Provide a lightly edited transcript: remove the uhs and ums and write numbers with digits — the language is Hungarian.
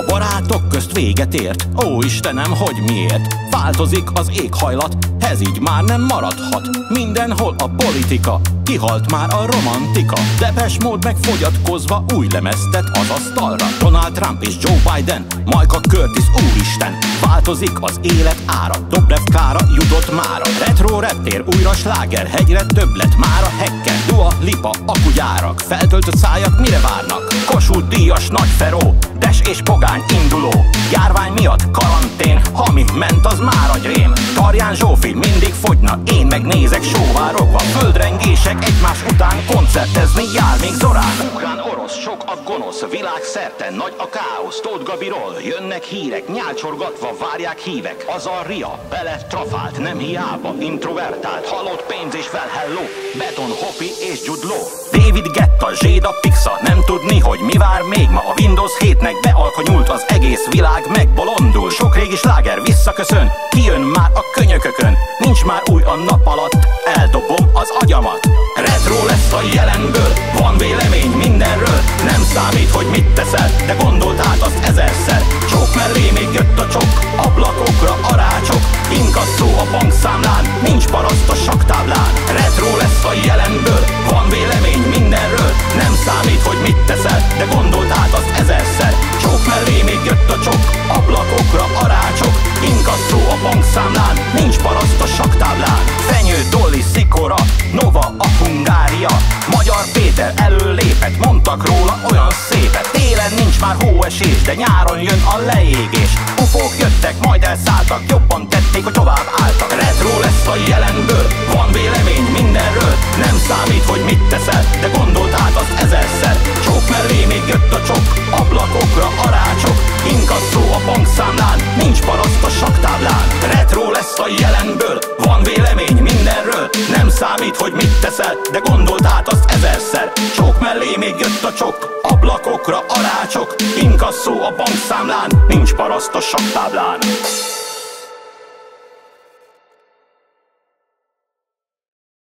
A barátok közt véget ért, ó Istenem, hogy miért? Változik az éghajlat, ez így már nem maradhat. Mindenhol a politika, kihalt már a romantika. Depeche Mode megfogyatkozva új lemeztet az asztalra. Donald Trump és Joe Biden, Michael Curtis, úristen. Változik az élet ára, Dobrev Klára jutott mára. Retro reptér, újra sláger, hegyre több lett már a hekken. Dua Lipa, akugyárak, feltöltött szájak mire várnak? Kossuth Díjas, Nagy Feró, Des és Pogány induló. Járvány miatt karantén, ha mi ment az már agyrém. Tarján Zsófi mindig fogyna, én megnézek sóvárogva. Földrengések egymás után, koncertezni jár még Zorán. Ukrán orosz, sok a gonosz, világszerte nagy a káosz. Tóth Gabiról jönnek hírek, nyálcsorgatva várják hívek. Az a ria bele trafált, nem hiába introvertált. Halott pénz és well hello, Beton, Hopi és Jude Law. David Guetta, Zséda, Pixa, nem tudni, hogy mi vár még ma. A Windows 7-nek bealkonyult, az egész világ megbolondul. Sok régi sláger visszaköszön, kijön már a könyökökön. Nincs már új a nap alatt, eldobom az agyamat. Retro lesz a jelenből, van vélemény mindenről. Nem számít, hogy mit teszel, de gondold át azt ezerszer. Csók mellé még jött a csok, ablakokra a rácsok. Inkasszó a bankszámlán, nincs paraszt a saktáblán. Retro lesz a jelenből, van vélemény mindenről. Nem számít, hogy mit teszel, de gondold át azt ezerszer. Csók mellé még jött a csok, ablakokra a rácsok. Inkasszó a bankszámlán, nincs paraszt a saktáblán. Fenyő, Dolly, Szikora, Nova, a Hungária. Magyar Péter előlépett, mondtak róla olyan szépet. Télen nincs már hóesés, de nyáron jön a leégés. Ufók jöttek, majd elszálltak, jobban tették, hogy tovább álltak. Retro lesz a jelenből, van vélemény mindenről. Nem számít, hogy mit teszel, de gondold át azt ezerszer. Csók mellé még jött a csok, ablakokra a rácsok. Inkasszó a bankszámlán, nincs paraszt a saktáblán. Retro lesz a jelenből, van vélemény mindenről. Nem számít, hogy mit teszel, de gondold át azt ezerszer. Csók mellé még jött a csok, ablakokra a rácsok. Inkasszó a bankszámlán, nincs paraszt a saktáblán.